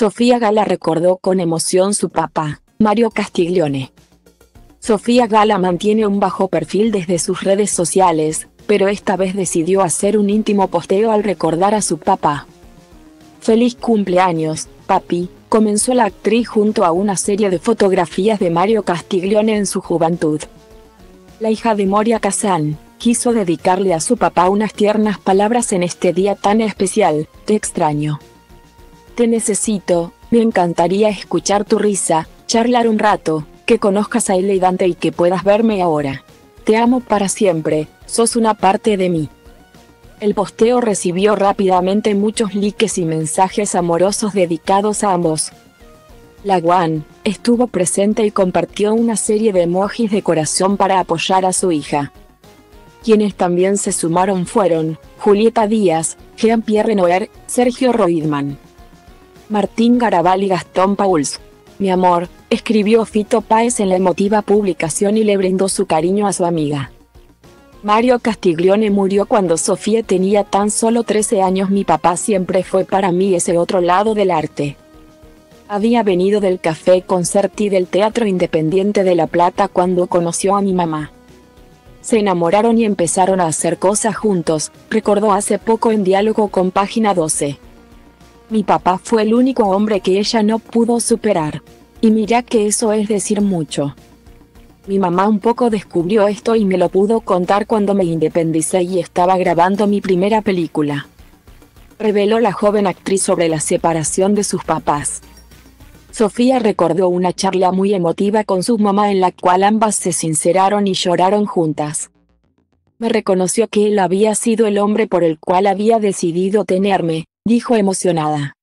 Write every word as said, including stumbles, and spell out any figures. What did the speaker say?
Sofía Gala recordó con emoción su papá, Mario Castiglione. Sofía Gala mantiene un bajo perfil desde sus redes sociales, pero esta vez decidió hacer un íntimo posteo al recordar a su papá. «Feliz cumpleaños, papi», comenzó la actriz junto a una serie de fotografías de Mario Castiglione en su juventud. La hija de Moria Kazan quiso dedicarle a su papá unas tiernas palabras en este día tan especial. «Te extraño. Te necesito, me encantaría escuchar tu risa, charlar un rato, que conozcas a Ella y Dante y que puedas verme ahora. Te amo para siempre, sos una parte de mí». El posteo recibió rápidamente muchos likes y mensajes amorosos dedicados a ambos. La Guan estuvo presente y compartió una serie de emojis de corazón para apoyar a su hija. Quienes también se sumaron fueron Julieta Díaz, Jean-Pierre Noer, Sergio Roidman, Martín Garabal y Gastón Pauls. «Mi amor», escribió Fito Páez en la emotiva publicación y le brindó su cariño a su amiga. Mario Castiglione murió cuando Sofía tenía tan solo trece años. «Mi papá siempre fue para mí ese otro lado del arte. Había venido del Café Concerti del Teatro Independiente de La Plata cuando conoció a mi mamá. Se enamoraron y empezaron a hacer cosas juntos», recordó hace poco en diálogo con Página doce. «Mi papá fue el único hombre que ella no pudo superar. Y mirá que eso es decir mucho. Mi mamá un poco descubrió esto y me lo pudo contar cuando me independicé y estaba grabando mi primera película», reveló la joven actriz sobre la separación de sus papás. Sofía recordó una charla muy emotiva con su mamá en la cual ambas se sinceraron y lloraron juntas. «Me reconoció que él había sido el hombre por el cual había decidido tenerme», dijo emocionada.